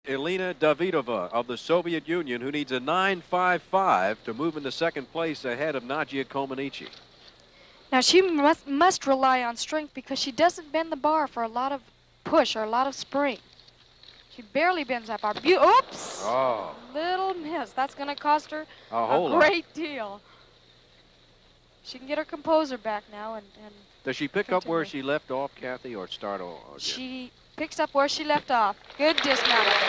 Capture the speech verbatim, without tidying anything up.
Elena Davydova of the Soviet Union, who needs a nine five five to move into second place ahead of Nadia Comaneci. Now she must, must rely on strength because she doesn't bend the bar for a lot of push or a lot of spring. She barely bends that bar. Be Oops! Oh. Little miss. That's going to cost her a, a whole great lot. deal. She can get her composure back now. and. and Does she pick continue. up where she left off, Kathy, or start all again? She picks up where she left off. Good dismount.